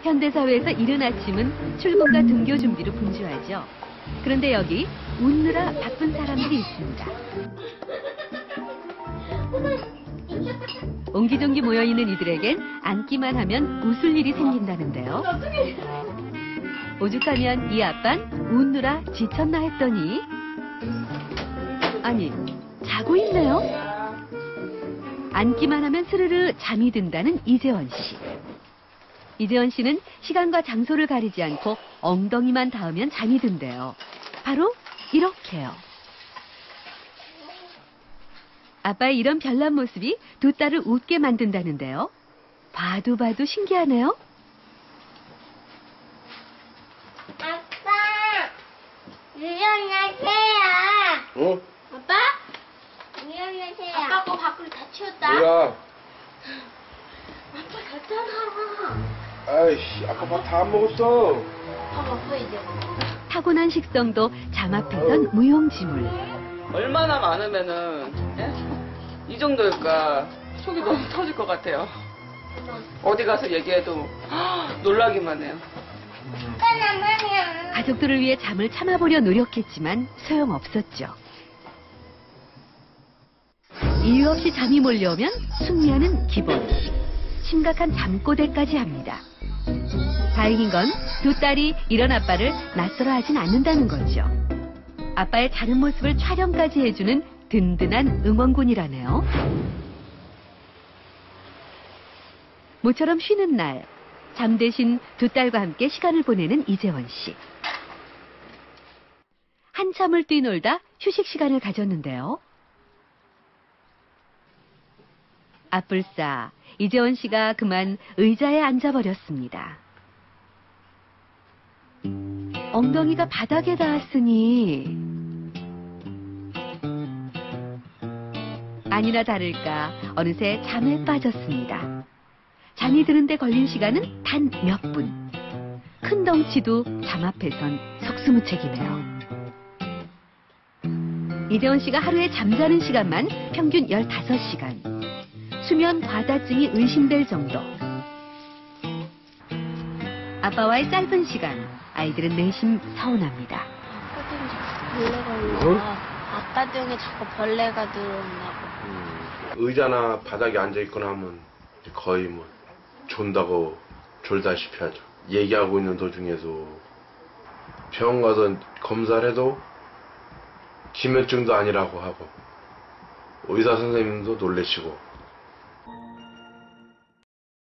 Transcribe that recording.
현대사회에서 이른 아침은 출근과 등교 준비로 분주하죠. 그런데 여기 웃느라 바쁜 사람들이 있습니다. 옹기종기 모여있는 이들에겐 앉기만 하면 웃을 일이 생긴다는데요. 오죽하면 이 아빤 웃느라 지쳤나 했더니 아니, 자고 있네요. 앉기만 하면 스르르 잠이 든다는 이재원 씨. 이재원 씨는 시간과 장소를 가리지 않고 엉덩이만 닿으면 잠이 든대요. 바로 이렇게요. 아빠의 이런 별난 모습이 두 딸을 웃게 만든다는데요. 봐도 봐도 신기하네요. 아빠, 일어나세요. 어? 아빠? 일어나세요. 아빠 거 밖으로 다 치웠다. 뭐야? 아빠 갔잖아. 아이씨, 아까 밥 다 안 먹었어. 밥 먹어 이제. 타고난 식성도 잠 앞에선 무용지물. 얼마나 많으면은 이 정도일까 속이 너무 터질 것 같아요. 어디 가서 얘기해도 놀라기만 해요. 가족들을 위해 잠을 참아보려 노력했지만 소용없었죠. 이유 없이 잠이 몰려오면 숙면은 기본. 심각한 잠꼬대까지 합니다. 다행인 건 두 딸이 이런 아빠를 낯설어 하진 않는다는 거죠. 아빠의 자는 모습을 촬영까지 해주는 든든한 응원군이라네요. 모처럼 쉬는 날, 잠 대신 두 딸과 함께 시간을 보내는 이재원 씨. 한참을 뛰놀다 휴식 시간을 가졌는데요. 아뿔싸, 이재원 씨가 그만 의자에 앉아버렸습니다. 엉덩이가 바닥에 닿았으니 아니나 다를까 어느새 잠에 빠졌습니다. 잠이 드는데 걸린 시간은 단 몇 분. 큰 덩치도 잠 앞에선 속수무책이네요. 이재원 씨가 하루에 잠자는 시간만 평균 15시간. 수면 과다증이 의심될 정도. 아빠와의 짧은 시간, 아이들은 내심 서운합니다. 아빠 등에 자꾸 벌레가 들어온다고. 의자나 바닥에 앉아있거나 하면 거의 뭐 존다고 졸다시피 하죠. 얘기하고 있는 도중에도 병원 가서 검사를 해도 기면증도 아니라고 하고 의사 선생님도 놀래시고